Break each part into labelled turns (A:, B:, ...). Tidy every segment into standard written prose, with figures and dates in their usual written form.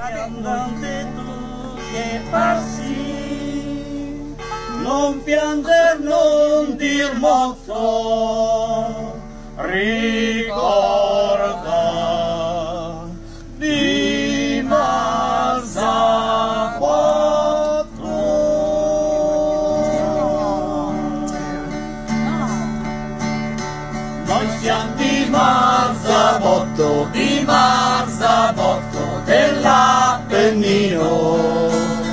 A: Piangente tu che passi, non pianger, non dir molto, ricorda di Marzabotto. Noi siamo di Marzabotto, dell'Appennino.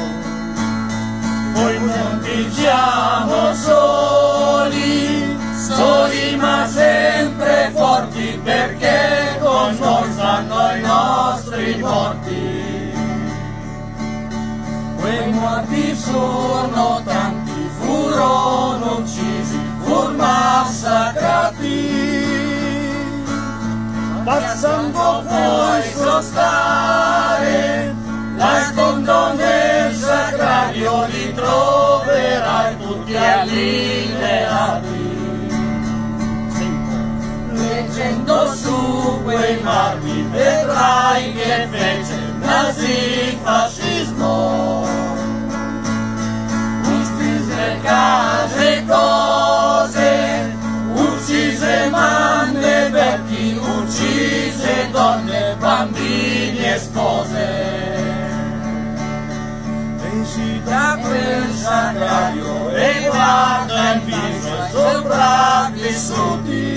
A: Noi non diciamo soli, soli ma sempre forti, perché con noi stanno i nostri morti. Quei morti sono tanti, furono uccisi, furono massacrati. Passando puoi sostare, là in fondo nel sacrario li troverai tutti allineati. Leggendo su quei marmi vedrai che fece il nazifascismo. Uccise case e cose, uccise mamme, vecchi, uccise donne, bambini e spose. Pensi da quel sacrario e guarda in viso ai sopravvissuti,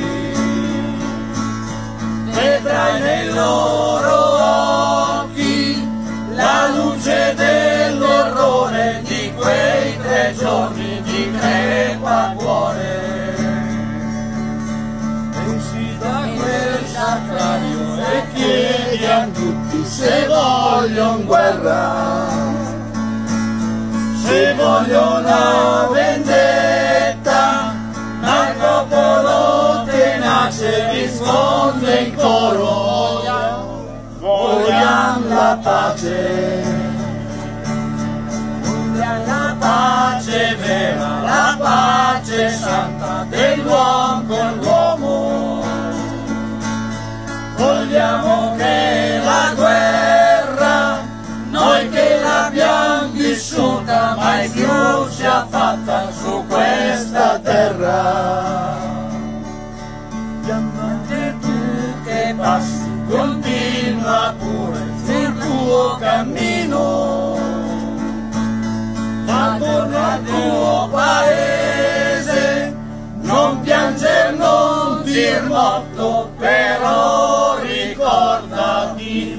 A: vedrai nei loro occhi la luce dell'orrore di quei 3 giorni di crepacuore. Pensi da quel sacrario e chiedi a tutti se vogliono guerra, se vogliono una vendetta, ma il popolo tenace risponde in coro, vogliamo la pace, vogliamo la pace vera, la pace santa dell'uomo con l'uomo. Vogliamo che la guerra, noi che l'abbiamo vissuta, mai più sia fatta su questa terra. Piangente tu che passi, continua pure sul tuo cammino, ma torna al tuo paese, non pianger, non dir morto, però ricorda di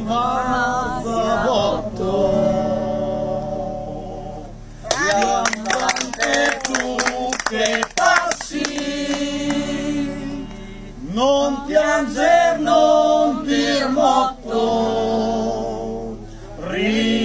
A: Marzabotto. Piangente tu che passi, non pianger, non dir morto,